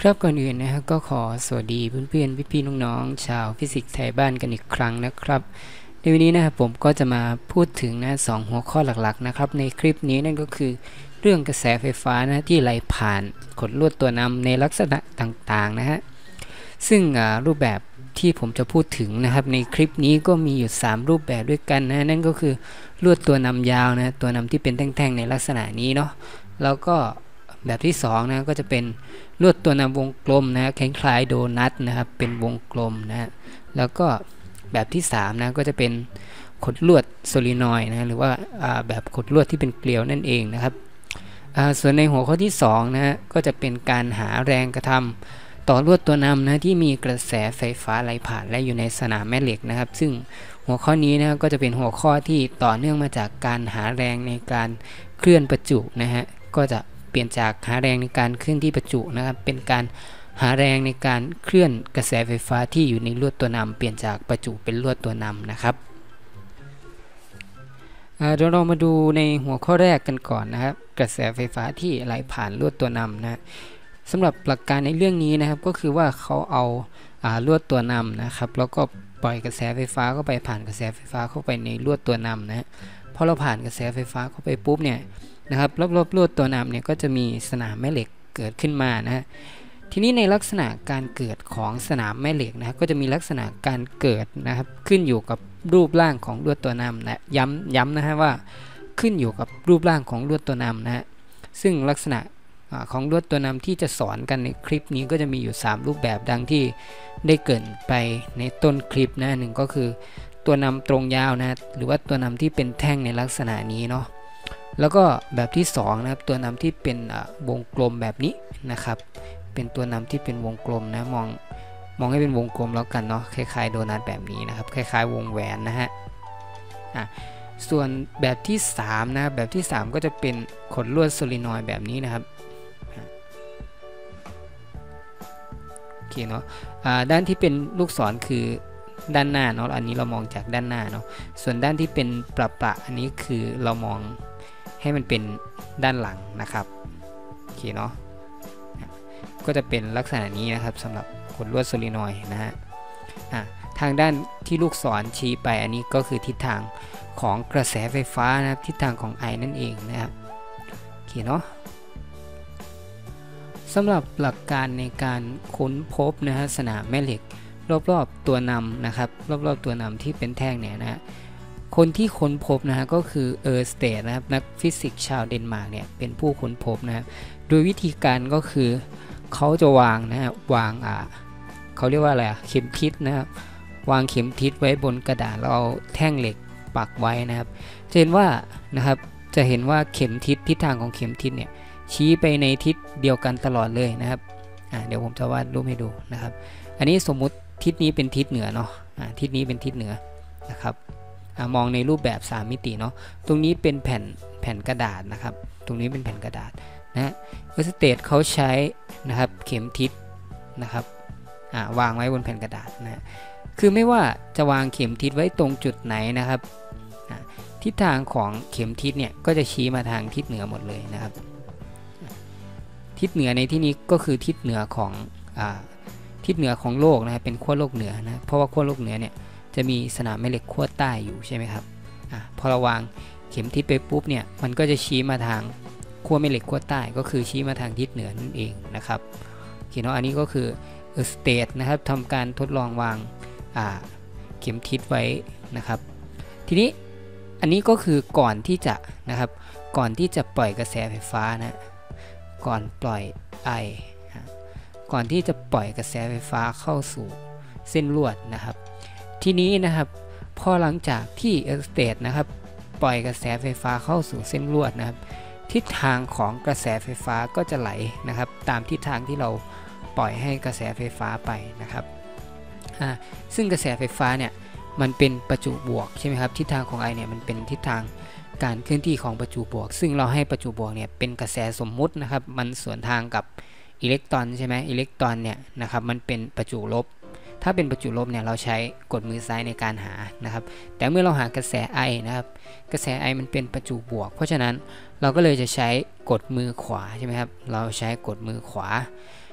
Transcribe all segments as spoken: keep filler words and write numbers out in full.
ครับก่อนอื่นนะครับก็ขอสวัสดีเพื่อนๆพี่ๆน้องๆชาวฟิสิกส์ไทยบ้านกันอีกครั้งนะครับในวันนี้นะครับผมก็จะมาพูดถึงนะสองหัวข้อหลักๆนะครับในคลิปนี้นั่นก็คือเรื่องกระแสไฟฟ้านะที่ไหลผ่านขดลวดตัวนำในลักษณะต่างๆนะฮะซึ่งรูปแบบที่ผมจะพูดถึงนะครับในคลิปนี้ก็มีอยู่สามรูปแบบด้วยกันนะนั่นก็คือลวดตัวนำยาวนะตัวนำที่เป็นแท่งๆในลักษณะนี้เนาะแล้วก็แบบที่สองนะก็จะเป็นลวดตัวนำวงกลมนะคล้ายๆโดนัทนะครับเป็นวงกลมนะแล้วก็แบบที่สามนะก็จะเป็นขดลวดโซลินอยด์นะหรือว่าแบบขดลวดที่เป็นเกลียวนั่นเองนะครับส่วนในหัวข้อที่สองนะก็จะเป็นการหาแรงกระทำต่อลวดตัวนำนะที่มีกระแสไฟฟ้าไหลผ่านและอยู่ในสนามแม่เหล็กนะครับซึ่งหัวข้อนี้นะก็จะเป็นหัวข้อที่ต่อเนื่องมาจากการหาแรงในการเคลื่อนประจุนะฮะก็จะเปลี่ยนจากหาแรงในการเคลื่อนที่ประจุนะครับเป็นการหาแรงในการเคลื่อนกระแสไฟฟ้าที่อยู่ในลวดตัวนำเปลี่ยนจากประจุเป็นลวดตัวนำนะครับเดี๋ยวเรามาดูในหัวข้อแรกกันก่อนนะครับกระแสไฟฟ้าที่ไหลผ่านลวดตัวนำนะสำหรับหลักการในเรื่องนี้นะครับก็คือว่าเขาเอาลวดตัวนำนะครับแล้วก็ปล่อยกระแสไฟฟ้าเข้าไปผ่านกระแสไฟฟ้าเข้าไปในลวดตัวนำนะพอเราผ่านกระแสไฟฟ้าเข้าไปปุ๊บเนี่ยนะครับรอบๆลวดตัวนำเนี่ยก็จะมีสนามแม่เหล็กเกิดขึ้นมานะฮะทีนี้ในลักษณะการเกิดของสนามแม่เหล็กนะก็จะมีลักษณะการเกิดนะครับขึ้นอยู่กับรูปร่างของลวดตัวนำนะย้ำย้ำนะฮะว่าขึ้นอยู่กับรูปร่างของลวดตัวนำนะฮะซึ่งลักษณะของลวดตัวนำที่จะสอนกันในคลิปนี้ก็จะมีอยู่สามรูปแบบดังที่ได้เกริ่นไปในต้นคลิปนะหนึ่งก็คือตัวนำตรงยาวนะหรือว่าตัวนำที่เป็นแท่งในลักษณะนี้เนาะแล้วก็แบบที่สองนะครับตัวนำที่เป็นวงกลมแบบนี้นะครับเป็นตัวนำที่เป็นวงกลมนะมองมองให้เป็นวงกลมแล้วกันเนาะคล้ายๆโดนัทแบบนี้นะครับคล้ายๆวงแหวนนะฮะอ่ะส่วนแบบที่สามนะแบบที่สามก็จะเป็นขดลวดโซลินอยด์แบบนี้นะครับโอเคเนาะด้านที่เป็นลูกศรคือด้านหน้าเนาะอันนี้เรามองจากด้านหน้าเนาะส่วนด้านที่เป็นประปะอันนี้คือเรามองให้มันเป็นด้านหลังนะครับโอเคเนาะก็จะเป็นลักษณะนี้นะครับสำหรับขดลวดโซลินอยด์นะฮะทางด้านที่ลูกศรชี้ไปอันนี้ก็คือทิศทางของกระแสไฟฟ้านะครับทิศทางของไอนั่นเองนะครับโอเคเนาะสำหรับหลักการในการค้นพบนะฮะสนามแม่เหล็กรอบๆตัวนำนะครับรอบๆตัวนำที่เป็นแท่งเนี่ยนะฮะคนที่ค้นพบนะฮะก็คือเออร์สเตดนะครับนักฟิสิกส์ชาวเดนมาร์กเนี่ยเป็นผู้ค้นพบนะครับโดยวิธีการก็คือเขาจะวางนะฮะวางอ่าเขาเรียกว่าอะไรอ่ะเข็มทิศนะครับวางเข็มทิศไว้บนกระดาษแล้วเอาแท่งเหล็กปักไว้นะครับจะเห็นว่านะครับจะเห็นว่าเข็มทิศทิศทางของเข็มทิศเนี่ยชี้ไปในทิศเดียวกันตลอดเลยนะครับอ่าเดี๋ยวผมจะวาดรูปให้ดูนะครับอันนี้สมมุติทิศนี้เป็นทิศเหนือเนาะอ่าทิศนี้เป็นทิศเหนือนะครับมองในรูปแบบสามมิติเนาะตรงนี้เป็นแผ่นแผ่นกระดาษนะครับตรงนี้เป็นแผ่นกระดาษนะเออร์สเตดเขาใช้นะครับเข็มทิศนะครับวางไว้บนแผ่นกระดาษนะคือไม่ว่าจะวางเข็มทิศไว้ตรงจุดไหนนะครับทิศทางของเข็มทิศเนี่ยก็จะชี้มาทางทิศเหนือหมดเลยนะครับทิศเหนือในที่นี้ก็คือทิศเหนือของอ่าทิศเหนือของโลกนะครับเป็นขั้วโลกเหนือนะเพราะว่าขั้วโลกเหนือเนี่ยจะมีสนามแม่เหล็กขั้วใต้อยู่ใช่ไหมครับอ่าพอเราวางเข็มทิศไปปุ๊บเนี่ยมันก็จะชี้มาทางขั้วแม่เหล็กขั้วใต้ก็คือชี้มาทางทิศเหนือนั่นเองนะครับโอเคเนาะอันนี้ก็คือเออร์สเตดนะครับทำการทดลองวางเข็มทิศไว้นะครับทีนี้อันนี้ก็คือก่อนที่จะนะครับก่อนที่จะปล่อยกระแสไฟฟ้านะก่อนปล่อยไอก่อนที่จะปล่อยกระแสไฟฟ้าเข้าสู่เส้นลวดนะครับทีนี้นะครับพอหลังจากที่เออร์สเตดนะครับปล่อยกระแสไฟฟ้าเข้าสู่เส้นลวดนะครับทิศทางของกระแสไฟฟ้าก็จะไหลนะครับตามทิศทางที่เราปล่อยให้กระแสไฟฟ้าไปนะครับซึ่งกระแสไฟฟ้าเนี่ยมันเป็นประจุบวกใช่ไหมครับทิศทางของไอเนี่ยมันเป็นทิศทางการเคลื่อนที่ของประจุบวกซึ่งเราให้ประจุบวกเนี่ยเป็นกระแสสมมุตินะครับมันสวนทางกับอิเล็กตรอนใช่ไหมอิเล็กตรอนเนี่ยนะครับมันเป็นประจุลบถ้าเป็นประจุลบเนี่ยเราใช้กดมือซ้ายในการหานะครับแต่เมื่อเราหากระแสไอนะครับกระแสไอมันเป็นประจุบวกเพราะฉะนั้นเราก็เลยจะใช้กดมือขวาใช่ไหมครับเราใช้กดมือขวา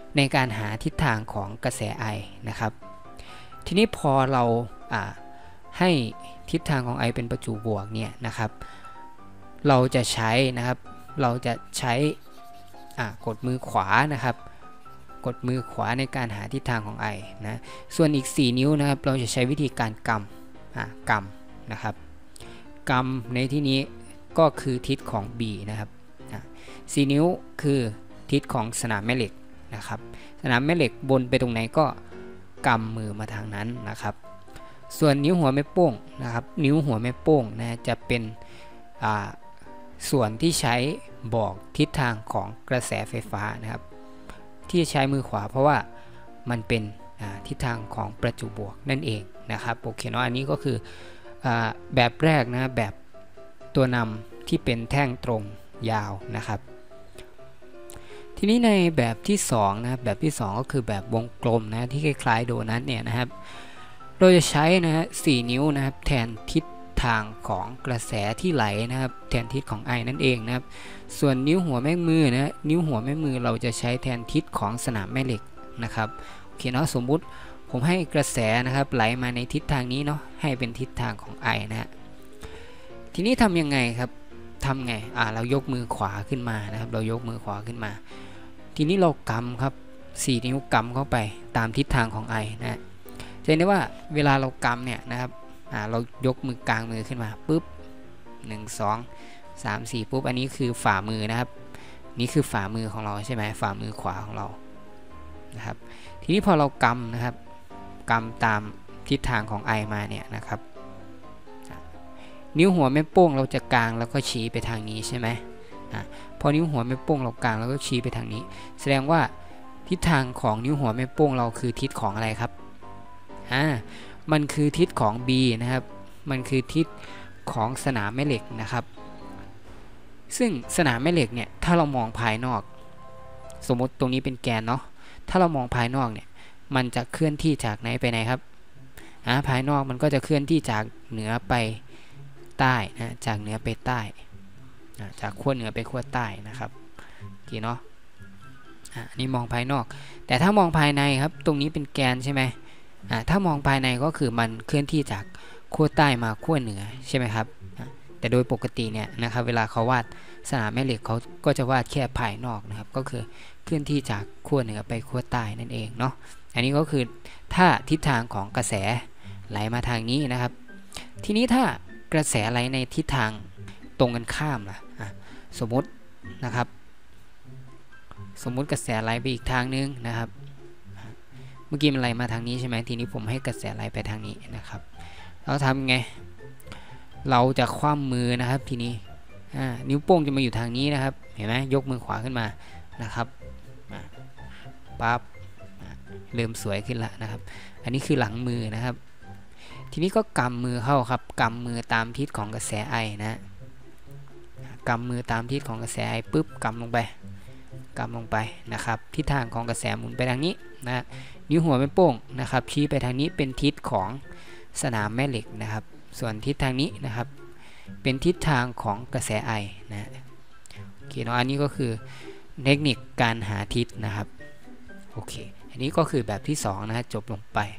ในการหาทิศทางของกระแสไอนะครับทีนี้พอเราให้ทิศทางของไอเป็นประจุบวกเนี่ยนะครับเราจะใช้นะครับเราจะใช้กดมือขวานะครับกดมือขวาในการหาทิศทางของไอนะส่วนอีกสี่นิ้วนะครับเราจะใช้วิธีการกำกำนะครับกำในที่นี้ก็คือทิศของ B นะครับสี่นิ้วคือทิศของสนามแม่เหล็กนะครับสนามแม่เหล็กบนไปตรงไหนก็กำมือมาทางนั้นนะครับส่วนนิ้วหัวแม่โป้งนะครับนิ้วหัวแม่โป้งนะจะเป็นส่วนที่ใช้บอกทิศทางของกระแสไฟฟ้านะครับที่ใช้มือขวาเพราะว่ามันเป็นทิศทางของประจุบวกนั่นเองนะครับโอเคเนาะอันนี้ก็คือแบบแรกนะแบบตัวนำที่เป็นแท่งตรงยาวนะครับทีนี้ในแบบที่สองนะครับแบบที่สองก็คือแบบวงกลมนะที่คล้ายๆโดนัทเนี่ยนะครับเราจะใช้นะฮะสี่นิ้วนะครับแทนทิศทางของกระแสที่ไหลนะครับแทนทิศของไอนั่นเองนะครับส่วนนิ้วหัวแม่มือนะนิ้วหัวแม่มือเราจะใช้แทนทิศของสนามแม่เหล็กนะครับโอเคเนาะสมมุติผมให้กระแสนะครับไหลมาในทิศทางนี้เนาะให้เป็นทิศทางของไอนะฮะทีนี้ทำยังไงครับทำไงอ่าเรายกมือขวาขึ้นมานะครับเรายกมือขวาขึ้นมาทีนี้เรากำครับสี่นิ้วกำเข้าไปตามทิศทางของไอนะจะเห็นได้ว่าเวลาเรากำเนี่ยนะครับอ่าเรายกมือกลางมือขึ้นมาปุ๊บหนึ่ง สอง สาม สี่ปุ๊บอันนี้คือฝ่ามือนะครับนี่คือฝ่ามือของเราใช่ไหมฝ่ามือขวาของเรานะครับทีนี้พอเรากำนะครับกำตามทิศทางของไอมาเนี่ยนะครับนิ้วหัวแม่โป้งเราจะกลางแล้วก็ชี้ไปทางนี้ใช่ไหมอ่ะพอนิ้วหัวแม่โป้งเรากลางแล้วก็ชี้ไปทางนี้แสดงว่าทิศทางของนิ้วหัวแม่โป้งเราคือทิศของอะไรครับอ่ามันคือทิศของ B นะครับมันคือทิศของสนามแม่เหล็กนะครับซึ่งสนามแม่เหล็กเนี่ยถ้าเรามองภายนอกสมมติตรงนี้เป็นแกนเนาะถ้าเรามองภายนอกเนี่ยมันจะเคลื่อนที่จากไหนไปไหนครับอ่าภายนอกมันก็จะเคลื่อนที่จากเหนือไปใต้นะจากเหนือไปใต้จากขั้วเหนือไปขั้วใต้นะครับกี่เนาะอ่านี่มองภายนอกแต่ถ้ามองภายในครับตรงนี้เป็นแกนใช่ไหมอ่าถ้ามองภายในก็คือมันเคลื่อนที่จากขั้วใต้มาขั้วเหนือใช่ไหมครับแต่โดยปกติเนี่ยนะครับเวลาเขาวาดสนามแม่เหล็กเขาก็จะวาดแค่ภายนอกนะครับก็คือเคลื่อนที่จากขั้วเหนือไปขั้วใต้นั่นเองเนาะอันนี้ก็คือถ้าทิศทางของกระแสไหลมาทางนี้นะครับทีนี้ถ้ากระแสไหลในทิศทางตรงกันข้ามล่ะสมมตินะครับสมมุติกระแสไหลไปอีกทางนึงนะครับเมื่อกี้มันไหลมาทางนี้ใช่ไหมทีนี้ผมให้กระแสไหลไปทางนี้นะครับเราทำไงเราจะคว่ำมือนะครับทีนี้นิ้วโป้งจะมาอยู่ทางนี้นะครับเห็นไหมยกมือขวาขึ้นมานะครับปั๊บเริ่มสวยขึ้นแล้วนะครับอันนี้คือหลังมือนะครับทีนี้ก็กำมือเข้าครับกำมือตามทิศของกระแสไอนะกำมือตามทิศของกระแสไอปุ๊บกำลงไปกำลงไปนะครับทิศทางของกระแสหมุนไปทางนี้นะนิ้วหัวแม่โป้งนะครับชี้ไปทางนี้เป็นทิศของสนามแม่เหล็กนะครับส่วนทิศทางนี้นะครับเป็นทิศทางของกระแสไอนะโอเคเนาะอันนี้ก็คือเทคนิคการหาทิศนะครับโอเคอันนี้ก็คือแบบที่สองนะจบลงไป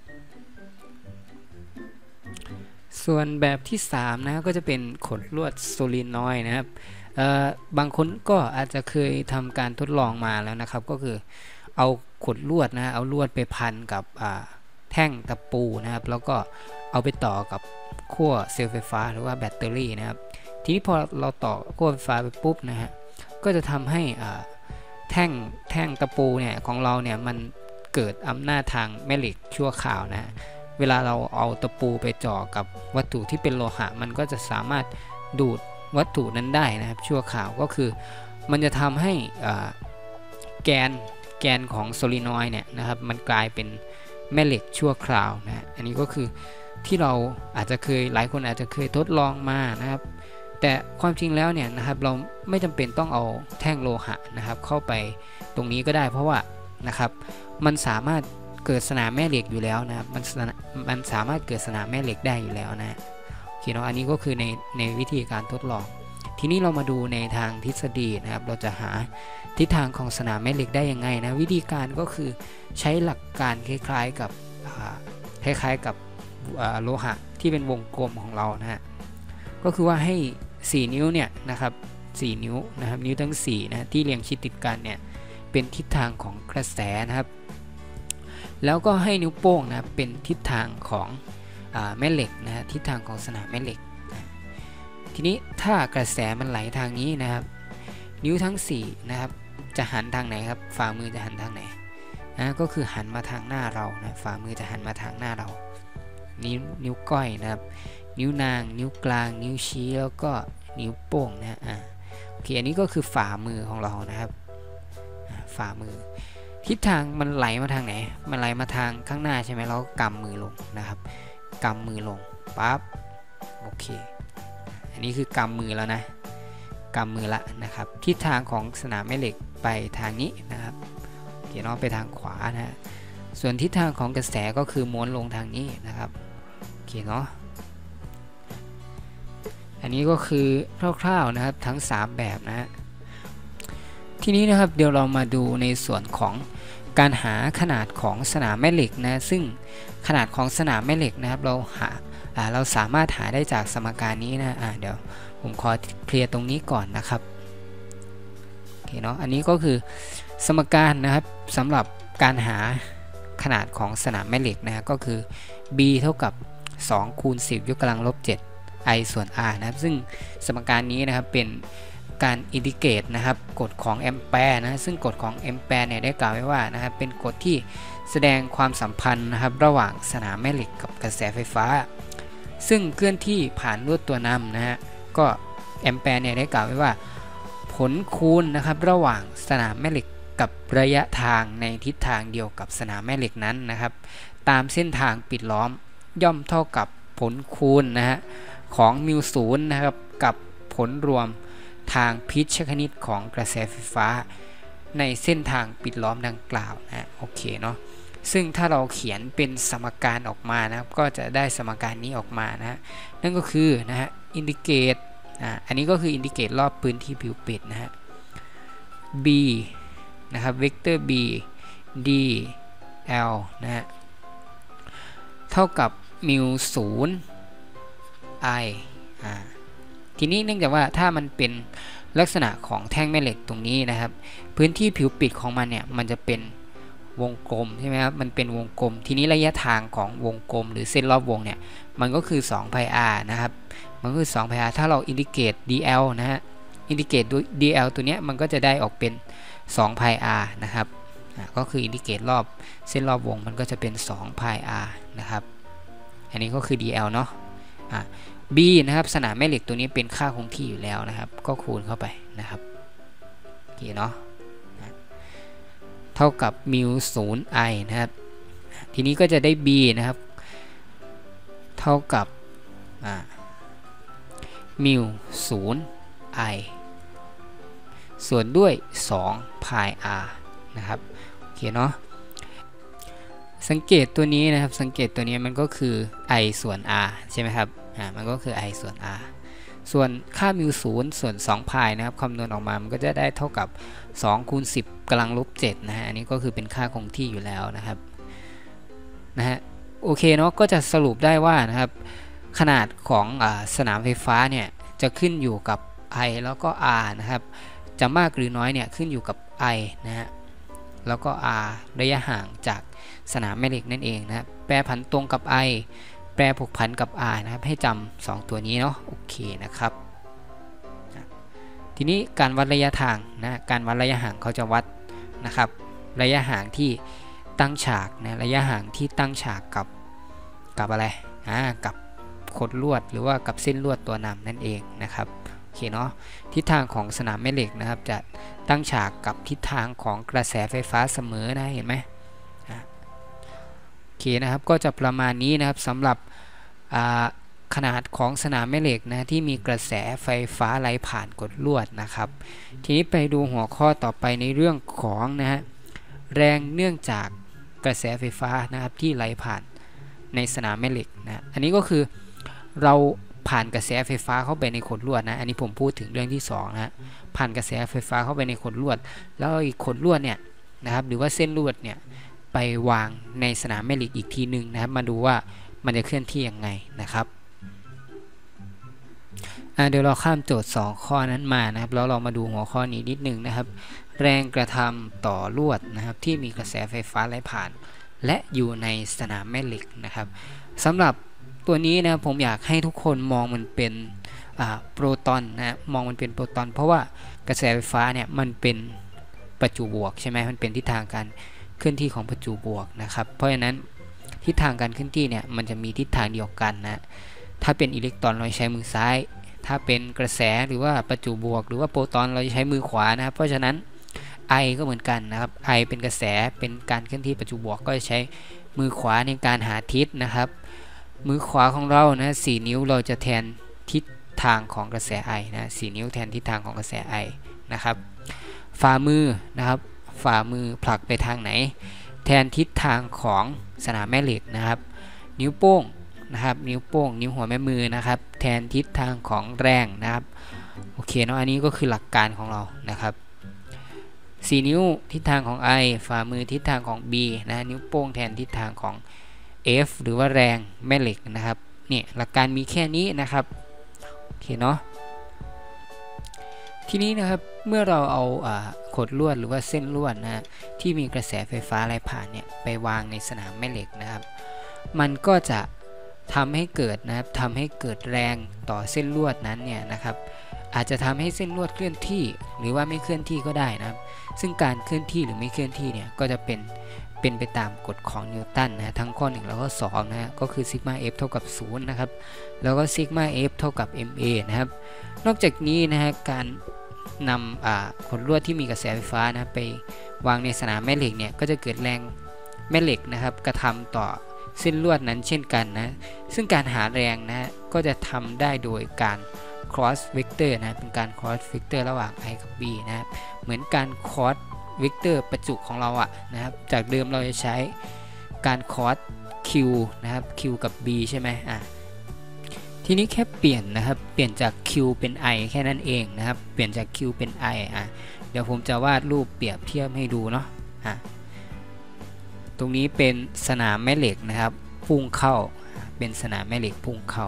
ส่วนแบบที่สามนะก็จะเป็นขดลวดโซลินอยด์นะครับบางคนก็อาจจะเคยทำการทดลองมาแล้วนะครับก็คือเอาขดลวดนะเอาลวดไปพันกับแท่งตะปูนะครับแล้วก็เอาไปต่อกับขั้วเซลล์ไฟฟ้าหรือว่าแบตเตอรี่นะครับทีนี้พอเราต่อขั้วไฟฟ้าไปปุ๊บนะฮะก็จะทำให้แท่งแท่งตะปูเนี่ยของเราเนี่ยมันเกิดอำนาจทางแม่เหล็กชั่วคราวนะเวลาเราเอาตะปูไปจ่อกับวัตถุที่เป็นโลหะมันก็จะสามารถดูดวัตถุนั้นได้นะครับชั่วคราวก็คือมันจะทำให้แกนแกนของโซลินอยด์เนี่ยนะครับมันกลายเป็นแม่เหล็กชั่วคราวนะอันนี้ก็คือที่เราอาจจะเคยหลายคนอาจจะเคยทดลองมานะครับแต่ความจริงแล้วเนี่ยนะครับเราไม่จำเป็นต้องเอาแท่งโลหะนะครับเข้าไปตรงนี้ก็ได้เพราะว่านะครับมันสามารถเกิดสนามแม่เหล็กอยู่แล้วนะครับมันมันสามารถเกิดสนามแม่เหล็กได้อยู่แล้วนะโอเคเนาะอันนี้ก็คือในในวิธีการทดลองทีนี้เรามาดูในทางทฤษฎีนะครับเราจะหาทิศทางของสนามแม่เหล็กได้ยังไงนะวิธีการก็คือใช้หลักการคล้ายๆกับคล้ายๆกับโลหะที่เป็นวงกลมของเรานะฮะก็คือว่าให้สี่นิ้วเนี่ยนะครับสี่นิ้วนะครับนิ้วทั้งสี่นะที่เรียงชิดติดกันเนี่ยเป็นทิศทางของกระแสนะครับแล้วก็ให้นิ้วโป้งนะเป็นทิศทางของแม่เหล็กนะฮะทิศทางของสนามแม่เหล็กนะทีนี้ถ้ากระแสมันไหลทางนี้นะครับนิ้วทั้งสี่นะครับจะหันทางไหนครับฝ่ามือจะหันทางไหนนะก็คือหันมาทางหน้าเรานะฝ่ามือจะหันมาทางหน้าเรานิ้วนิ้วก้อยนะครับนิ้วนางนิ้วกลางนิ้วชี้แล้วก็นิ้วโป้งนะอ่าโอเคอันนี้ก็คือฝ่ามือของเรานะครับฝ่ามือทิศทางมันไหลมาทางไหนมันไหลมาทางข้างหน้าใช่ไหมเราก็กำมือลงนะครับกำมือลงปั๊บโอเคอันนี้คือกำมือแล้วนะกำมือละนะครับทิศทางของสนามแม่เหล็กไปทางนี้นะครับโอเคเนาะไปทางขวานะส่วนทิศทางของกระแสก็คือม้วนลงทางนี้นะครับโอเคเนาะอันนี้ก็คือคร่าวๆนะครับทั้งสามแบบนะฮะทีนี้นะครับเดี๋ยวเรามาดูในส่วนของการหาขนาดของสนามแม่เหล็กนะซึ่งขนาดของสนามแม่เหล็กนะครับเราหาเราสามารถหาได้จากสมการนี้นะอ่าเดี๋ยวผมขอเคลียร์ตรงนี้ก่อนนะครับโอเคเนาะอันนี้ก็คือสมการนะครับสำหรับการหาขนาดของสนามแม่เหล็กนะก็คือ b เท่ากับสองคูณสิบยกกำลังลบเจ็ด i ส่วน r นะครับซึ่งสมการนี้นะครับเป็นการอินทิเกรตนะครับกฎของแอมแปร์นะซึ่งกฎของแอมแปร์เนี่ยได้กล่าวไว้ว่านะครับเป็นกฎที่แสดงความสัมพันธ์นะครับระหว่างสนามแม่เหล็กกับกระแสไฟฟ้าซึ่งเคลื่อนที่ผ่านลวดตัวนำนะฮะก็แอมแปร์เนี่ยได้กล่าวไว้ว่าผลคูณนะครับระหว่างสนามแม่เหล็กกับระยะทางในทิศทางเดียวกับสนามแม่เหล็กนั้นนะครับตามเส้นทางปิดล้อมย่อมเท่ากับผลคูณนะฮะของมิวศูนย์นะครับกับผลรวมทางพิชคณิตของกระแสไฟฟ้าในเส้นทางปิดล้อมดังกล่าวนะโอเคเนาะซึ่งถ้าเราเขียนเป็นสมการออกมานะครับก็จะได้สมการนี้ออกมานะนั่นก็คือนะฮะอินดิเกตอ่าอันนี้ก็คืออินดิเกตรอบพื้นที่ผิวปิดนะฮะ b นะครับเวกเตอร์ b d l นะฮะเท่ากับมิวศูนย์ i อ่าทีนี้เนื่องจากว่าถ้ามันเป็นลักษณะของแท่งแม่เหล็กตรงนี้นะครับพื้นที่ผิวปิดของมันเนี่ยมันจะเป็นวงกลมใช่ไหมครับมันเป็นวงกลมทีนี้ระยะทางของวงกลมหรือเส้นรอบวงเนี่ยมันก็คือสอง pi r นะครับมันก็คือสอง pi r ถ้าเราอินดิเกต dl นะฮะอินดิเกตด้วย dl ตัวเนี้ยมันก็จะได้ออกเป็นสอง pi r นะครับก็คืออินดิเกตรอบเส้นรอบวงมันก็จะเป็นสอง pi r นะครับอันนี้ก็คือ dl เนาะอ่ะb นะครับสนามแม่เหล็กตัวนี้เป็นค่าคงที่อยู่แล้วนะครับก็คูณเข้าไปนะครับโอเคเนาะเท่ากับมิวศูนย์ i นะครับทีนี้ก็จะได้ b นะครับเท่ากับมิวศูนย์ i ส่วนด้วยสอง pi r นะครับโอเคเนาะสังเกตตัวนี้นะครับสังเกตตัวนี้มันก็คือ i ส่วน r ใช่ไหมครับอ่ามันก็คือ i ส่วน r ส่วนค่ามิวศูนย์ส่วนสอง pi นะครับคำนวณออกมามันก็จะได้เท่ากับสองคูณสิบกำลังลบเจ็ดนะฮะอันนี้ก็คือเป็นค่าคงที่อยู่แล้วนะครับนะฮะโอเคเนาะก็จะสรุปได้ว่านะครับขนาดของอ่าสนามไฟฟ้าเนี่ยจะขึ้นอยู่กับ i แล้วก็ r นะครับจะมากหรือน้อยเนี่ยขึ้นอยู่กับ i นะฮะแล้วก็ r ระยะห่างจากสนามแม่เหล็กนั่นเองนะแปรผันตรงกับ i แปรผกผันกับ r นะครับให้จำสองตัวนี้เนาะโอเคนะครับทีนี้การวัดระยะทางนะการวัดระยะห่างเขาจะวัดนะครับระยะห่างที่ตั้งฉากนะระยะห่างที่ตั้งฉากกับกับอะไรอ่ากับขดลวดหรือว่ากับเส้นลวดตัวนำนั่นเองนะครับโอเคเนาะทิศทางของสนามแม่เหล็กนะครับจะตั้งฉากกับทิศทางของกระแสไฟฟ้าเสมอนะเห็นไหมโอเคนะครับก็จะประมาณนี้นะครับสำหรับขนาดของสนามแม่เหล็กนะที่มีกระแสไฟฟ้าไหลผ่านกดลวดนะครับทีนี้ไปดูหัวข้อต่อไปในเรื่องของนะฮะแรงเนื่องจากกระแสไฟฟ้านะครับที่ไหลผ่านในสนามแม่เหล็กนะอันนี้ก็คือเราผ่านกระแสไฟฟ้าเข้าไปในขดลวดนะอันนี้ผมพูดถึงเรื่องที่สองนะผ่านกระแสไฟฟ้าเข้าไปในขดลวดแล้วอีกขดลวดเนี่ยนะครับหรือว่าเส้นลวดเนี่ยไปวางในสนามแม่เหล็กอีกทีหนึ่งนะครับมาดูว่ามันจะเคลื่อนที่ยังไงนะครับเดี๋ยวเราข้ามโจทย์สองข้อนั้นมานะครับแล้วเรามาดูหัวข้อนี้นิดนึงนะครับแรงกระทำต่อลวดนะครับที่มีกระแสไฟฟ้าไหลผ่านและอยู่ในสนามแม่เหล็กนะครับสำหรับตัวนี้นะผมอยากให้ทุกคนมองมันเป็นโปรตอนนะมองมันเป็นโปรตอนเพราะว่ากระแสไฟฟ้าเนี่ยมันเป็นประจุบวกใช่ไหมมันเป็นทิศทางการเคลื่อนที่ของประจุบวกนะครับเพราะฉะนั้นทิศทางการเคลื่อนที่เนี่ยมันจะมีทิศทางเดียวกันนะถ้าเป็นอิเล็กตรอนเราใช้มือซ้ายถ้าเป็นกระแสหรือว่าประจุบวกหรือว่าโปรตอนเราจะใช้มือขวานะครับเพราะฉะนั้นไอก็เหมือนกันนะครับไอเป็นกระแสเป็นการเคลื่อนที่ประจุบวกก็จะใช้มือขวาในการหาทิศนะครับมือขวาของเรานะสี่นิ้วเราจะแทนทิศทางของกระแสไอนะสี่นิ้วแทนทิศทางของกระแสไอนะครับฝ่ามือนะครับฝ่ามือผลักไปทางไหนแทนทิศทางของสนามแม่เหล็กนะครับนิ้วโป้งนะครับนิ้วโป้งนิ้วหัวแม่มือนะครับแทนทิศทางของแรงนะครับโอเคเนาะอันนี้ก็คือหลักการของเรานะครับสี่นิ้วทิศทางของ I ฝ่ามือทิศทางของ B นะนิ้วโป้งแทนทิศทางของ F หรือว่าแรงแม่เหล็กนะครับนี่หลักการมีแค่นี้นะครับโอเคเนาะทีนี้นะครับเมื่อเราเอาขดลวดหรือว่าเส้นลวดนะที่มีกระแสไฟฟ้าไหลผ่านเนี่ยไปวางในสนามแม่เหล็กนะครับมันก็จะทำให้เกิดนะครับทำให้เกิดแรงต่อเส้นลวดนั้นเนี่ยนะครับอาจจะทำให้เส้นลวดเคลื่อนที่หรือว่าไม่เคลื่อนที่ก็ได้นะครับซึ่งการเคลื่อนที่หรือไม่เคลื่อนที่เนี่ยก็จะเป็นเป็นไปตามกฎของนิวตันนะทั้งข้อหนึ่งแล้วก็สองนะก็คือซิกมา F เท่ากับศูนย์นะครับแล้วก็ซิกมา F เท่ากับ เอ็ม เอ นะครับนอกจากนี้นะฮะการนำขดลวดที่มีกระแสไฟฟ้านะไปวางในสนามแม่เหล็กเนี่ยก็จะเกิดแรงแม่เหล็กนะครับกระทำต่อเส้นลวดนั้นเช่นกันนะซึ่งการหาแรงนะก็จะทำได้โดยการ cross vector นะเป็นการ cross vector ระหว่าง I กับ B นะครับเหมือนการ cross vector ประจุของเราอะนะครับจากเดิมเราจะใช้การ cross Q นะครับ Q กับ B ใช่ไหมอ่ะทีนี้แค่เปลี่ยนนะครับเปลี่ยนจาก Q เป็น I แค่นั้นเองนะครับเปลี่ยนจาก Q เป็น I อ่ะเดี๋ยวผมจะวาดรูปเปรียบเทียบให้ดูเนาะอ่ะตรงนี้เป็นสนามแม่เหล็กนะครับพุ่งเข้าเป็นสนามแม่เหล็กพุ่งเข้า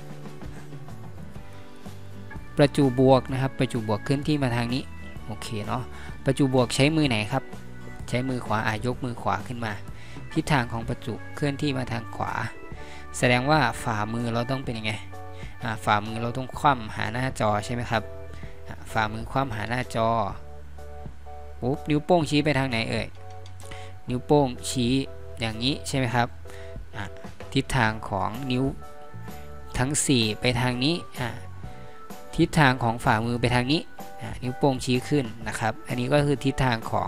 ประจุบวกนะครับประจุบวกเคลื่อนที่มาทางนี้โอเคเนาะประจุบวกใช้มือไหนครับใช้มือขวาอ่ะยกมือขวาขึ้นมาทิศทางของประจุเคลื่อนที่มาทางขวาแสดงว่าฝ่ามือเราต้องเป็นยังไงอ่าฝ่ามือเราต้องคว่ำหาหน้าจอใช่ไหมครับฝ่ามือคว่ำหาหน้าจอปุ๊บนิ้วโป้งชี้ไปทางไหนเอ่ยนิ้วโป้งชี้อย่างนี้ใช่ไหมครับทิศทางของนิ้วทั้งสี่ไปทางนี้ทิศทางของฝ่ามือไปทางนี้นิ้วโป้งชี้ขึ้นนะครับอันนี้ก็คือทิศทางของ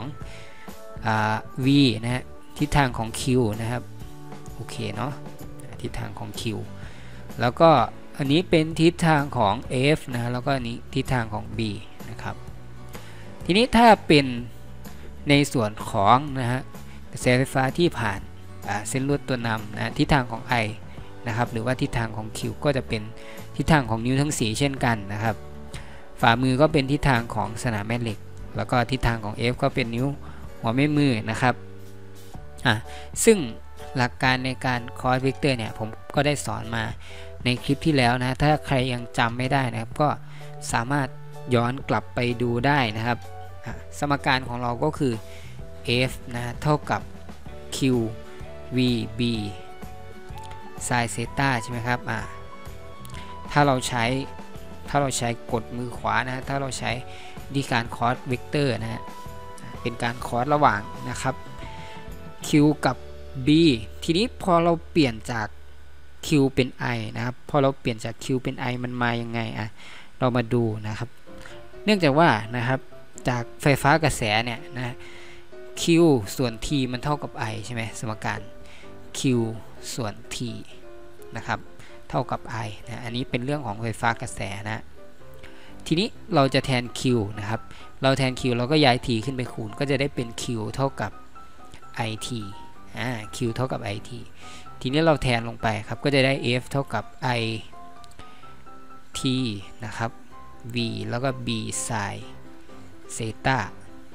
V นะฮะทิศทางของ Q นะครับโอเคเนาะทิศทางของ Q แล้วก็อันนี้เป็นทิศทางของ F นะแล้วก็อันนี้ทิศทางของ B นะครับทีนี้ถ้าเป็นในส่วนของนะฮะกระแสไฟฟ้าที่ผ่านเส้นลวดตัวนำนะทิศทางของ I นะครับหรือว่าทิศทางของ Q ก็จะเป็นทิศทางของนิ้วทั้งสี่เช่นกันนะครับฝ่ามือก็เป็นทิศทางของสนามแม่เหล็กแล้วก็ทิศทางของ F ก็เป็นนิ้วหัวแม่มือนะครับอ่ะซึ่งหลักการในการ cross vector เนี่ยผมก็ได้สอนมาในคลิปที่แล้วนะถ้าใครยังจำไม่ได้นะครับก็สามารถย้อนกลับไปดูได้นะครับสมการของเราก็คือ F นะเท่ากับ Q V B sin เซต้าใช่ไหมครับอ่าถ้าเราใช้ถ้าเราใช้กดมือขวานะถ้าเราใช้ดีการ cross vector นะฮะเป็นการ cross ระหว่างนะครับ Q กับ B ทีนี้พอเราเปลี่ยนจาก Q เป็น I นะครับพอเราเปลี่ยนจาก Q เป็น I มันมายังไงอ่ะเรามาดูนะครับเนื่องจากว่านะครับจากไฟฟ้ากระแสเนี่ยนะ Q ส่วน T มันเท่ากับ I ใช่ไหมสมการ Q ส่วน T นะครับเท่ากับ I นะอันนี้เป็นเรื่องของไฟฟ้ากระแสนะทีนี้เราจะแทน Q นะครับเราแทน Q เราก็ย้าย T ขึ้นไปคูณก็จะได้เป็น Q เท่ากับ ไอ ที อ่า Q เท่ากับ ไอ ที ทีนี้เราแทนลงไปครับก็จะได้ F เท่ากับ I t นะครับ v แล้วก็ b sin เซตา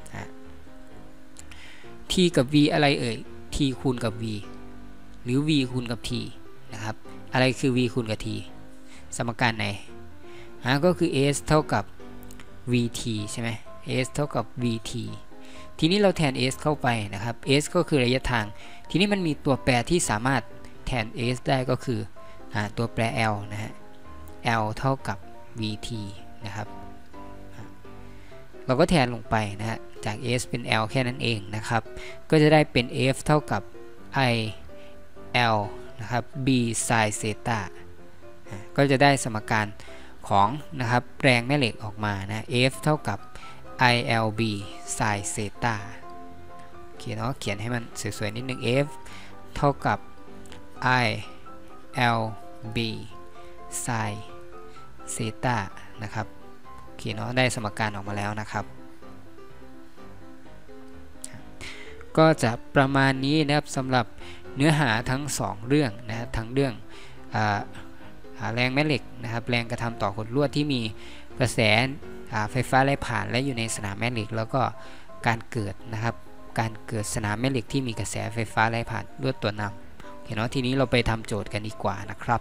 t กับ v อะไรเอ่ย t คูณกับ v หรือ v คูณกับ t นะครับอะไรคือ v คูณกับ t สมการไหนอ่าก็คือ s เท่ากับ vt ใช่ไหม s เท่ากับ vt ทีนี้เราแทน s เข้าไปนะครับ s ก็คือระยะทางทีนี้มันมีตัวแปรที่สามารถแทน s ได้ก็คืออ่าตัวแปร l นะฮะ l เท่ากับ vt นะครับเราก็แทนลงไปนะฮะจาก s เป็น l แค่นั้นเองนะครับก็จะได้เป็น f เท่ากับ i l นะครับ b sin เซตาก็จะได้สมการของนะครับแรงแม่เหล็กออกมานะ f เท่ากับ i l b sin เซตาเขียนเนาะเขียนให้มันสวยๆนิดนึง f เท่ากับ i l b sin เซตานะครับโอเคเนาะได้สมการออกมาแล้วนะครับก็จะประมาณนี้นะครับสำหรับเนื้อหาทั้งสองเรื่องนะทั้งเรื่องอ่าแรงแม่เหล็กนะครับแรงกระทำต่อขดลวดที่มีกระแสไฟฟ้าไหลผ่านและอยู่ในสนามแม่เหล็กแล้วก็การเกิดนะครับการเกิดสนามแม่เหล็กที่มีกระแสไฟฟ้าไหลผ่านลวดตัวนำเห็นไหมทีนี้เราไปทำโจทย์กันดีกว่านะครับ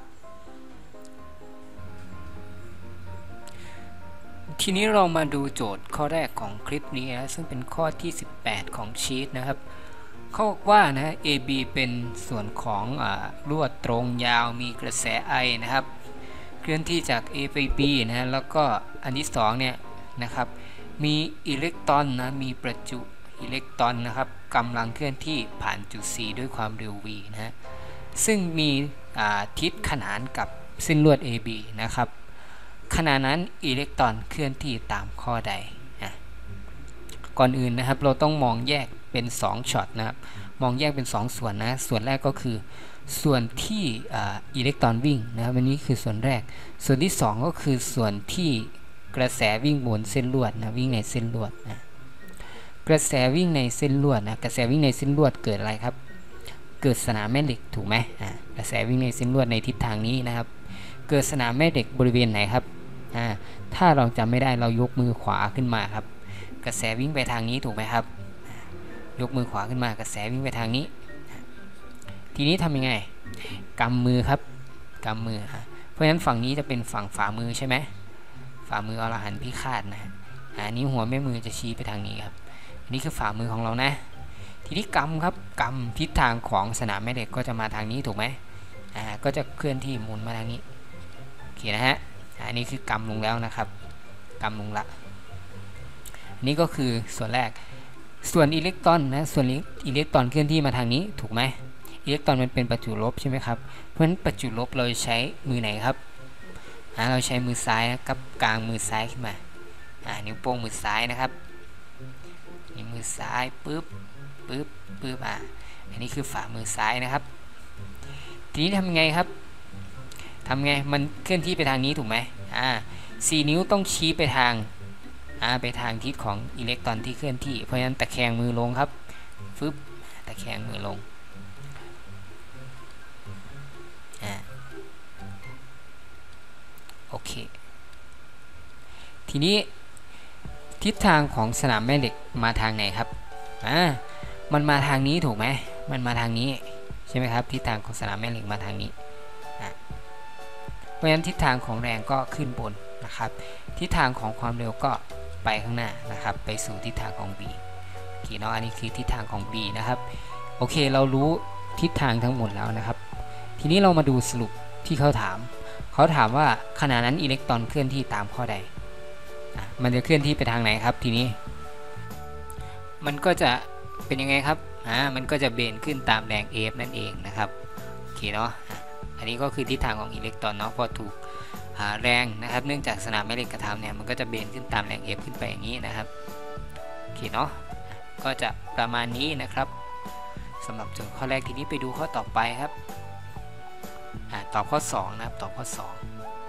ทีนี้เรามาดูโจทย์ข้อแรกของคลิปนี้นะซึ่งเป็นข้อที่สิบแปดของชีตนะครับเขาบอกว่านะ เอ บี เป็นส่วนของอ่าลวดตรงยาวมีกระแส I นะครับเคลื่อนที่จาก A ไป B นะแล้วก็อันที่สองเนี่ยนะครับมีอิเล็กตรอนนะมีประจุอิเล็กตรอนนะครับกำลังเคลื่อนที่ผ่านจุด C ด้วยความเร็ว v นะฮะซึ่งมีทิศขนานกับเส้นลวด เอ บี นะครับขณะนั้นอิเล็กตรอนเคลื่อนที่ตามข้อใดนะก่อนอื่นนะครับเราต้องมองแยกเป็นสองช็อตนะครับมองแยกเป็นสองส่วนนะส่วนแรกก็คือส่วนที่อิเล็กตรอนวิ่งนะครับอันนี้คือส่วนแรกส่วนที่สองก็คือส่วนที่กระแสวิ่งบนเส้นลวดนะวิ่งในเส้นลวดนะกระแสวิ่งในเส้นลวดนะกระแสวิ่งในเส้นลวดเกิดอะไรครับเกิดสนามแม่เหล็กถูกไหมอ่ากระแสวิ่งในเส้นลวดในทิศทางนี้นะครับเกิดสนามแม่เหล็กบริเวณไหนครับอ่าถ้าเราจำไม่ได้เรายกมือขวาขึ้นมาครับกระแสวิ่งไปทางนี้ถูกไหมครับยกมือขวาขึ้นมากระแสวิ่งไปทางนี้ทีนี้ทำยังไงกำมือครับกำมือเพราะฉะนั้นฝั่งนี้จะเป็นฝั่งฝ่ามือใช่ไหมฝ่ามืออรหันต์พิฆาตนะอันนี้หัวแม่มือจะชี้ไปทางนี้ครับอันนี้คือฝ่ามือของเรานะทีนี้กำครับกำทิศทางของสนามแม่เหล็กก็จะมาทางนี้ถูกไหมอ่าก็จะเคลื่อนที่หมุนมาทางนี้โอเคนะฮะอันนี้คือกำลงแล้วนะครับกำลงละอันนี้ก็คือส่วนแรกส่วนอิเล็กตรอนนะส่วนอิเล็กตรอนเคลื่อนที่มาทางนี้ถูกไหมอิเล็กตรอนมันเป็นประจุลบใช่ไหมครับเพราะฉะนั้นประจุลบเราใช้มือไหนครับอ่าเราใช้มือซ้ายนะครับกลางมือซ้ายขึ้นมาอ่านิ้วโป้งมือซ้ายนะครับนิ้วมือซ้ายปึ๊บปึ๊บปึ๊บอ่าอันนี้คือฝ่ามือซ้ายนะครับทีนี้ทำไงครับทำไงมันเคลื่อนที่ไปทางนี้ถูกไหมอ่าสี่นิ้วต้องชี้ไปทางอ่าไปทางทิศของอิเล็กตรอนที่เคลื่อนที่เพราะฉะนั้นตะแคงมือลงครับฟึบตะแคงมือลงอ่าโอเคทีนี้ทิศทางของสนามแม่เหล็กมาทางไหนครับอ่ามันมาทางนี้ถูกไหมมันมาทางนี้ใช่ไหมครับทิศทางของสนามแม่เหล็กมาทางนี้เพราะฉะนั้นทิศทางของแรงก็ขึ้นบนนะครับทิศทางของความเร็วก็ไปข้างหน้านะครับไปสู่ทิศทางของ b โอเคเนาะอันนี้คือทิศทางของ b นะครับโอเคเรารู้ทิศทางทั้งหมดแล้วนะครับทีนี้เรามาดูสรุปที่เขาถามเขาถามว่าขณะนั้นอิเล็กตรอนเคลื่อนที่ตามข้อใดมันจะเคลื่อนที่ไปทางไหนครับทีนี้มันก็จะเป็นยังไงครับอ่ามันก็จะเบนขึ้นตามแรง F นั่นเองนะครับโอเคเนาะอันนี้ก็คือทิศทางของอิเล็กตรอนเนาะพอถูกแรงนะครับเนื่องจากสนามแม่เหล็กกระทำเนี่ยมันก็จะเบนขึ้นตามแรง F ขึ้นไปอย่างนี้นะครับโอเคเนาะก็จะประมาณนี้นะครับสำหรับโจทย์ข้อแรกทีนี้ไปดูข้อต่อไปครับอ่าตอบข้อสองนะครับตอบข้อสอง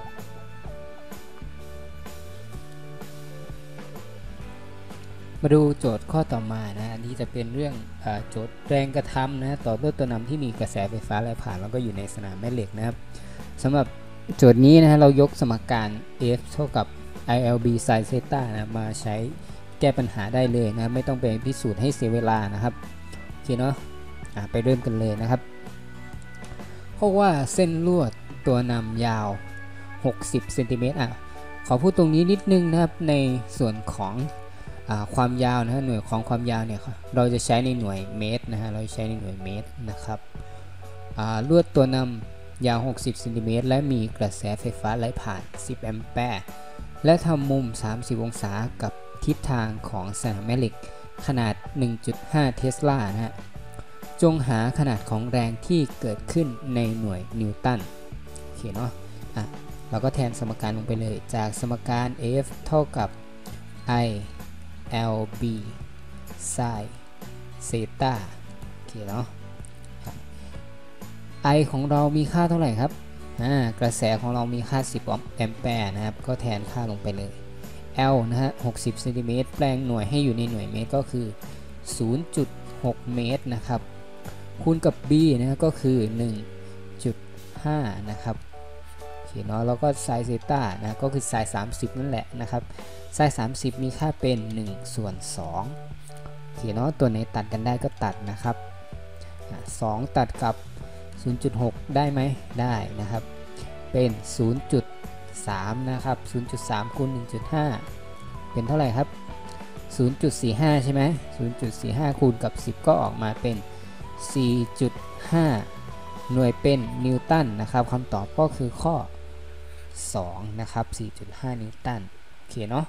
มาดูโจทย์ข้อต่อมานะอันนี้จะเป็นเรื่องโจทย์แรงกระทำนะต่อลวดตัวนำที่มีกระแสไฟฟ้าไหลผ่านแล้วก็อยู่ในสนามแม่เหล็กนะครับสำหรับโจทย์นี้นะฮะเรายกสมการ f เท่ากับ i l b sin theta นะมาใช้แก้ปัญหาได้เลยนะไม่ต้องไปพิสูจน์ให้เสียเวลานะครับโอเคเนาะไปเริ่มกันเลยนะครับเพราะว่าเส้นลวดตัวนำยาวหกสิบเซนติเมตรอ่ะขอพูดตรงนี้นิดนึงนะครับในส่วนของอ่าความยาวนะฮะหน่วยของความยาวเนี่ยเราจะใช้ในหน่วยเมตรนะฮะเราใช้ในหน่วยเมตรนะครับอ่าลวดตัวนำยาวหกสิบเซนติเมตรและมีกระแสไฟฟ้าไหลผ่านสิบแอมแปร์และทำมุมสามสิบองศากับทิศทางของสนามแม่เหล็กขนาด หนึ่งจุดห้า เทสลานะฮะจงหาขนาดของแรงที่เกิดขึ้นในหน่วยนิวตันโอเคเนาะอ่ะเราก็แทนสมการลงไปเลยจากสมการ F เท่ากับ I L B sin theta โอเคเนาะ I ของเรามีค่าเท่าไหร่ครับอ่ากระแสของเรามีค่าสิบแอมแปร์นะครับก็แทนค่าลงไปเลย L นะฮะหกสิบเซนติเมตรแปลงหน่วยให้อยู่ในหน่วยเมตรก็คือ ศูนย์จุดหก เมตรนะครับคูณกับ B นะก็คือ หนึ่งจุดห้า นะครับโอเคเนาะแล้วก็ sin theta นะก็คือ sin สามสิบนั่นแหละนะครับ sin สามสิบมีค่าเป็น หนึ่งส่วนสองโอเคเนาะตัวไหนตัดกันได้ก็ตัดนะครับสองตัดกับ ศูนย์จุดหก ได้ไหมได้นะครับเป็น ศูนย์จุดสาม นะครับ ศูนย์จุดสาม คูณ หนึ่งจุดห้า เป็นเท่าไหร่ครับ ศูนย์จุดสี่ห้า ใช่ไหม ศูนย์จุดสี่ห้า คูณกับสิบก็ออกมาเป็น สี่จุดห้า หน่วยเป็นนิวตันนะครับคำตอบก็คือข้อสองนะครับ สี่จุดห้า นิวตันโอเคเนาะ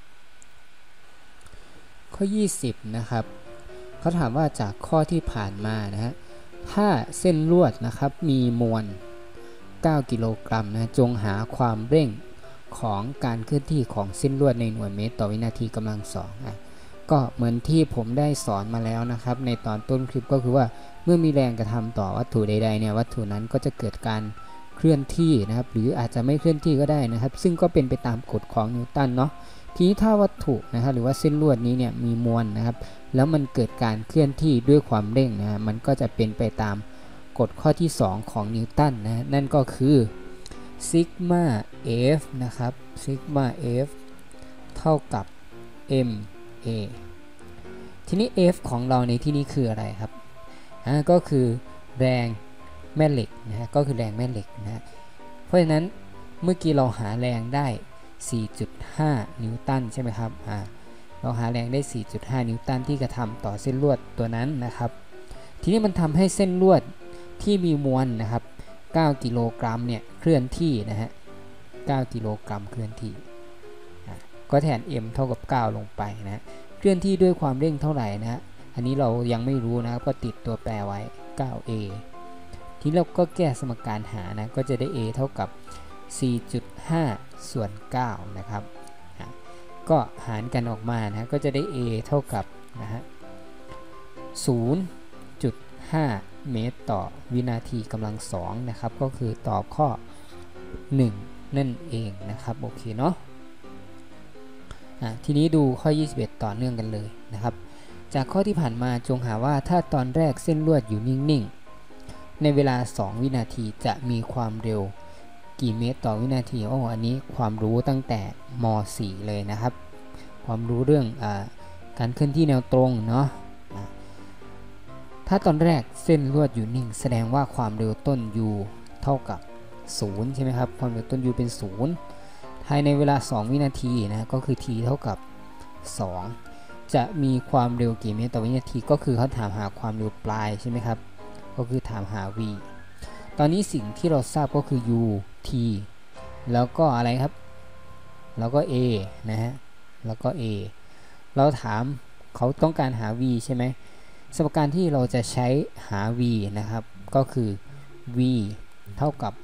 ข้อยี่สิบนะครับเขาถามว่าจากข้อที่ผ่านมานะฮะถ้าเส้นลวดนะครับมีมวลเก้ากิโลกรัมนะจงหาความเร่งของการเคลื่อนที่ของเส้นลวดในหน่วยเมตรต่อวินาทีกำลังสองอ่ะก็เหมือนที่ผมได้สอนมาแล้วนะครับในตอนต้นคลิปก็คือว่าเมื่อมีแรงกระทำต่อวัตถุใดๆเนี่ยวัตถุนั้นก็จะเกิดการเคลื่อนที่นะครับหรืออาจจะไม่เคลื่อนที่ก็ได้นะครับซึ่งก็เป็นไปตามกฎของนิวตันเนาะทีนี้ถ้าวัตถุนะครับหรือว่าเส้นลวดนี้เนี่ยมีมวลนะครับแล้วมันเกิดการเคลื่อนที่ด้วยความเร่งนะมันก็จะเป็นไปตามกฎข้อที่สองของนิวตันนะนั่นก็คือซิกมา F นะครับซิกมา F เท่ากับ m a ทีนี้ F ของเราในที่นี้คืออะไรครับอ่าก็คือแรงแม่เหล็กนะฮะก็คือแรงแม่เหล็กนะฮะเพราะฉะนั้นเมื่อกี้เราหาแรงได้ สี่จุดห้า นิวตันใช่ไหมครับอ่าเราหาแรงได้ สี่จุดห้า นิวตันที่กระทำต่อเส้นลวดตัวนั้นนะครับทีนี้มันทำให้เส้นลวดที่มีมวลนะครับเก้ากิโลกรัมเนี่ยเคลื่อนที่นะฮะเก้ากิโลกรัมเคลื่อนที่ก็แทน m เท่ากับเก้าลงไปนะเคลื่อนที่ด้วยความเร่งเท่าไหร่นะฮะอันนี้เรายังไม่รู้นะครับก็ติดตัวแปรไว้ เก้า a ทีนี้เราก็แก้สมการหานะก็จะได้ a เท่ากับ สี่จุดห้า ส่วน เก้า นะครับก็หารกันออกมานะก็จะได้ a เท่ากับนะฮะ ศูนย์จุดห้า เมตรต่อวินาทีกำลังสองนะครับก็คือตอบข้อหนึ่งนั่นเองนะครับโอเคเนาะอ่ะทีนี้ดูข้อยี่สิบเอ็ดต่อเนื่องกันเลยนะครับจากข้อที่ผ่านมาจงหาว่าถ้าตอนแรกเส้นลวดอยู่นิ่งๆในเวลาสองวินาทีจะมีความเร็วกี่เมตรต่อวินาทีโอ้อันนี้ความรู้ตั้งแต่ม สี่ เลยนะครับความรู้เรื่องอ่าการเคลื่อนที่แนวตรงเนาะถ้าตอนแรกเส้นลวดอยู่นิ่งแสดงว่าความเร็วต้น u เท่ากับศูนย์ใช่ไหมครับความเร็วต้น u เป็นศูนย์ภายในเวลาสองวินาทีนะก็คือ t เท่ากับสองจะมีความเร็วกี่เมตรต่อวินาทีก็คือเขาถามหาความเร็วปลายใช่ไหมครับก็คือถามหา v ตอนนี้สิ่งที่เราทราบก็คือ u t แล้วก็อะไรครับแล้วก็ a นะฮะแล้วก็ a เราถามเขาต้องการหา v ใช่ไหมสมการที่เราจะใช้หา v นะครับก็คือ v เท่ากับ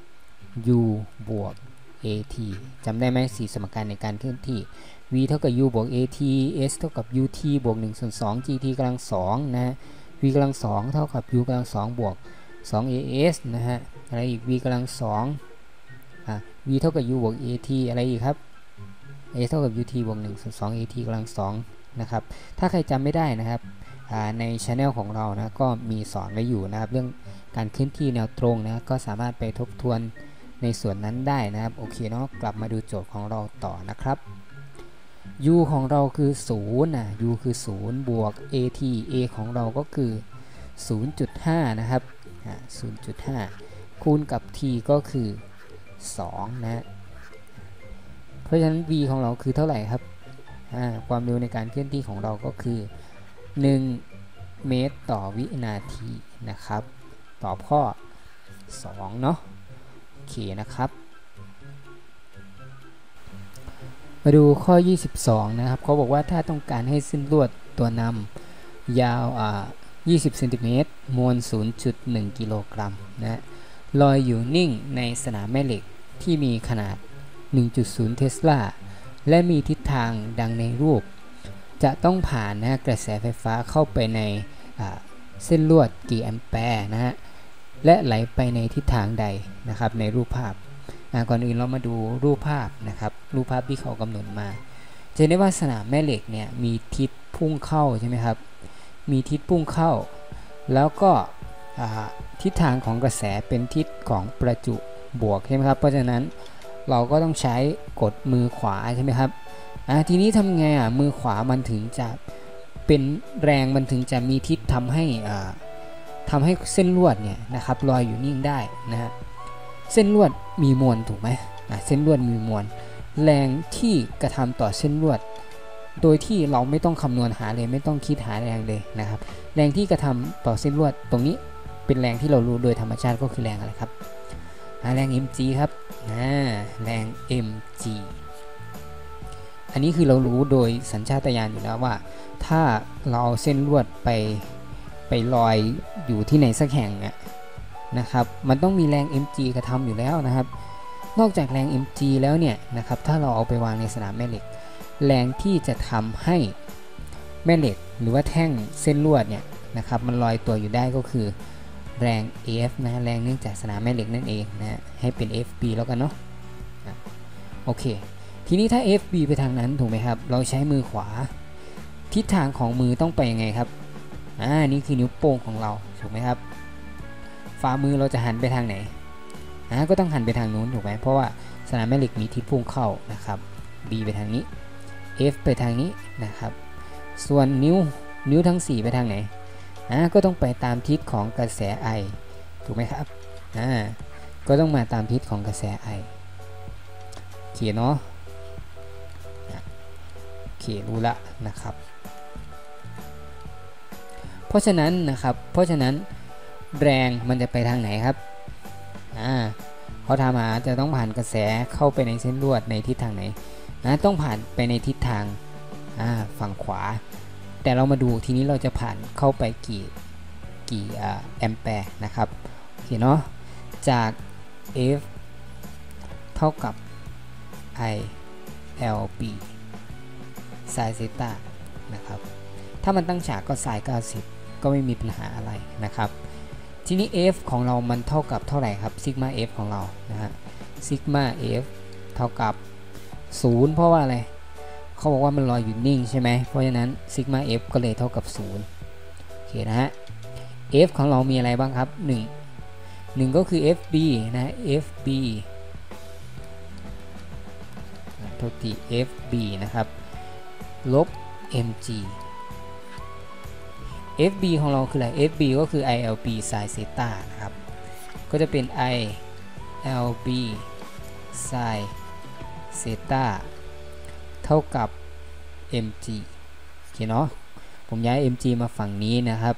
u บวก at จำได้ไหมสี่สมการในการเคลื่อนที่ v เท่ากับ u บวก at s เท่ากับ ut บวกหนึ่งส่วนสอง gt กำลังสองนะฮะ v กำลังสองเท่ากับ u กำลังสองบวกสอง as นะฮะอะไรอีก v กำลังสองอ่ะ v เท่ากับ u บวก at อะไรอีกครับ s เท่ากับ ut บวกหนึ่งส่วนสอง at กำลังสองนะครับถ้าใครจำไม่ได้นะครับใน channel ของเรานะก็มีสอนไว้อยู่นะครับเรื่องการเคลื่อนที่แนวตรงนะก็สามารถไปทบทวนในส่วนนั้นได้นะครับโอเคเนาะกลับมาดูโจทย์ของเราต่อนะครับ u ของเราคือศูนย์นะ u คือศูนย์บวก at a ของเราก็คือ ศูนย์จุดห้า นะครับ ศูนย์จุดห้า คูณกับ t ก็คือสองนะเพราะฉะนั้น v ของเราคือเท่าไหร่ครับความเร็วในการเคลื่อนที่ของเราก็คือหนึ่งเมตรต่อวินาทีนะครับตอบข้อสองเนาะโอเคนะครับมาดูข้อยี่สิบสองนะครับเขาบอกว่าถ้าต้องการให้เส้นลวดตัวนำยาวอ่ายี่สิบเซนติเมตรมวล ศูนย์จุดหนึ่ง กิโลกรัมนะลอยอยู่นิ่งในสนามแม่เหล็กที่มีขนาด หนึ่งจุดศูนย์ เทสลาและมีทิศทางดังในรูปจะต้องผ่านนะกระแสไฟฟ้าเข้าไปในเส้นลวดกี่แอมแปร์นะฮะและไหลไปในทิศทางใดนะครับในรูปภาพก่อนอื่นเรามาดูรูปภาพนะครับรูปภาพที่เขากำหนดมาจะเห็นได้ว่าสนามแม่เหล็กเนี่ยมีทิศพุ่งเข้าใช่ไหมครับมีทิศพุ่งเข้าแล้วก็ทิศทางของกระแสเป็นทิศของประจุบวกใช่ไหมครับเพราะฉะนั้นเราก็ต้องใช้กดมือขวาใช่ไหมครับทีนี้ทำไงอ่ะมือขวามันถึงจะเป็นแรงมันถึงจะมีทิศทำให้ทำให้เส้นลวดเนี่ยนะครับลอยอยู่นิ่งได้นะฮะเส้นลวดมีมวลถูกไหมเส้นลวดมีมวลแรงที่กระทำต่อเส้นลวดโดยที่เราไม่ต้องคำนวณหาเลยไม่ต้องคิดหาแรงเลยนะครับแรงที่กระทำต่อเส้นลวดตรงนี้เป็นแรงที่เรารู้โดยธรรมชาติก็คือแรงอะไรครับแรง mg ครับแรง mg อันนี้คือเรารู้โดยสัญชาตญาณอยู่แล้วว่าถ้าเราเอาเส้นลวดไปไปลอยอยู่ที่ไหนสักแห่งนะครับมันต้องมีแรง mg กระทำอยู่แล้วนะครับนอกจากแรง mg แล้วเนี่ยนะครับถ้าเราเอาไปวางในสนามแม่เหล็กแรงที่จะทำให้แม่เหล็กหรือว่าแท่งเส้นลวดเนี่ยนะครับมันลอยตัวอยู่ได้ก็คือแรง F นะแรงเนื่องจากสนามแม่เหล็กนั่นเองนะให้เป็น fb แล้วกันเนาะโอเคทีนี้ถ้า fb ไปทางนั้นถูกไหมครับเราใช้มือขวาทิศทางของมือต้องไปยังไงครับอ่านี่คือนิ้วโป้งของเราถูกไหมครับฝ่ามือเราจะหันไปทางไหนอ่าก็ต้องหันไปทางนู้นถูกไหมเพราะว่าสนามแม่เหล็กมีทิศพุ่งเข้านะครับ b ไปทางนี้ f ไปทางนี้นะครับส่วนนิ้วนิ้วทั้งสี่ไปทางไหนอ่าก็ต้องไปตามทิศของกระแส I ถูกไหมครับอ่าก็ต้องมาตามทิศของกระแส I โอเคเนาะโอเครู้ละนะครับเพราะฉะนั้นนะครับเพราะฉะนั้นแรงมันจะไปทางไหนครับอ่าเขาถามหาจะต้องผ่านกระแสเข้าไปในเส้นลวดในทิศทางไหนนะต้องผ่านไปในทิศทางอ่าฝั่งขวาแต่เรามาดูทีนี้เราจะผ่านเข้าไปกี่กี่แอมแปร์นะครับโอเคเนาะจาก F เท่ากับ I L B ไซน์เซต้านะครับถ้ามันตั้งฉากก็ไซน์เก้าสิบก็ไม่มีปัญหาอะไรนะครับทีนี้ F ของเรามันเท่ากับเท่าไหร่ครับซิกมา F ของเรานะฮะซิกมา F เท่ากับศูนย์เพราะว่าอะไรเขาบอกว่ามันลอยอยู่นิ่งใช่ไหมเพราะฉะนั้นซิกมา F ก็เลยเท่ากับศูนย์โอเคนะฮะ F ของเรามีอะไรบ้างครับหนึ่ง หนึ่งก็คือ fb นะ fb โทษที fb นะครับลบ mg fb ของเราคืออะไร fb ก็คือ ilb sin เซต้านะครับก็จะเป็น ilb sin เซต้าเท่ากับ mg โอเคเนาะผมย้าย mg มาฝั่งนี้นะครับ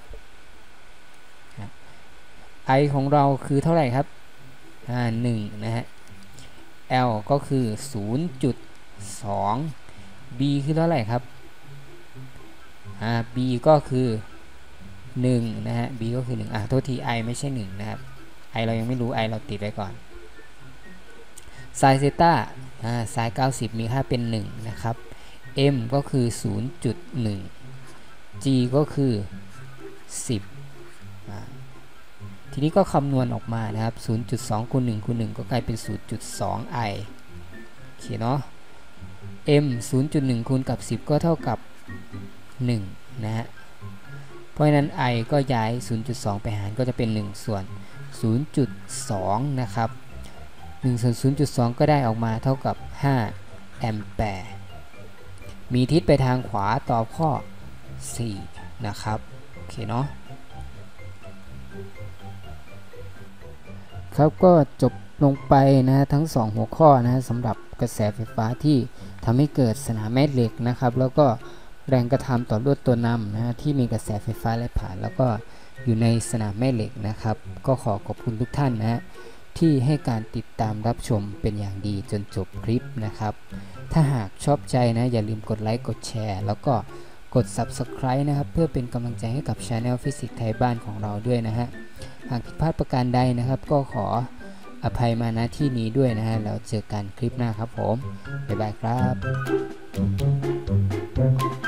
i ของเราคือเท่าไหร่ครับอ่าหนึ่งนะฮะ l ก็คือ ศูนย์จุดสอง b คือเท่าไหร่ครับอ่า b ก็คือหนึ่งนะฮะ b ก็คือหนึ่งอ่ะโทษที i ไม่ใช่หนึ่งนะครับ i เรายังไม่รู้ i เราติดไว้ก่อน sin เซต้าอ่า sin เก้าสิบมีค่าเป็นหนึ่งนะครับ m ก็คือ ศูนย์จุดหนึ่ง g ก็คือสิบอ่าทีนี้ก็คำนวณออกมานะครับ ศูนย์จุดสอง คูณหนึ่งคูณหนึ่งก็กลายเป็น ศูนย์จุดสอง i โอเคเนาะ m ศูนย์จุดหนึ่ง คูณกับสิบก็เท่ากับหนึ่งนะฮะเพราะฉะนั้น i ก็ย้าย ศูนย์จุดสอง ไปหารก็จะเป็นหนึ่งส่วน ศูนย์จุดสอง นะครับหนึ่งส่วน ศูนย์จุดสอง ก็ได้ออกมาเท่ากับห้าแอมแปร์มีทิศไปทางขวาตอบข้อสี่นะครับโอเคเนาะครับก็จบลงไปนะฮะทั้งสองหัวข้อนะฮะสำหรับกระแสไฟฟ้าที่ทำให้เกิดสนามแม่เหล็กนะครับแล้วก็แรงกระทำต่อลวดตัวนำนะฮะที่มีกระแสไฟฟ้าไหลผ่านแล้วก็อยู่ในสนามแม่เหล็กนะครับก็ขอขอบคุณทุกท่านนะฮะที่ให้การติดตามรับชมเป็นอย่างดีจนจบคลิปนะครับถ้าหากชอบใจนะอย่าลืมกดไลค์กดแชร์แล้วก็กด ซับสไครบ์ นะครับเพื่อเป็นกำลังใจให้กับ Channel ฟิสิกส์ไทยบ้านของเราด้วยนะฮะหากผิดพลาดประการใดนะครับก็ขออภัยมาณที่นี้ด้วยนะฮะแล้วเจอกันคลิปหน้าครับผมบ๊ายบายครับ